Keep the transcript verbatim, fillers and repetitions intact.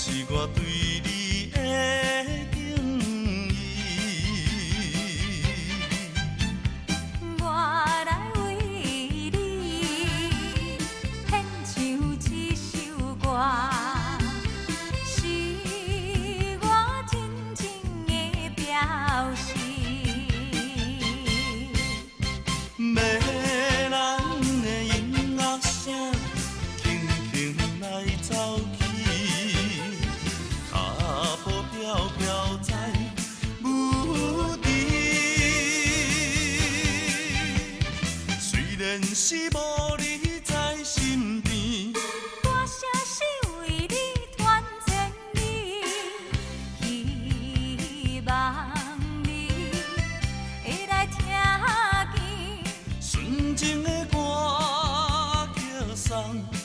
是我对你的敬意。 我来为你献唱这首歌，是我真情的表示。 迷人的音乐声，轻轻来走起，脚步飘飘在舞池。虽然是无你在身边， 我写诗为你传千里，希望你会来听见。 纯情的歌叫送。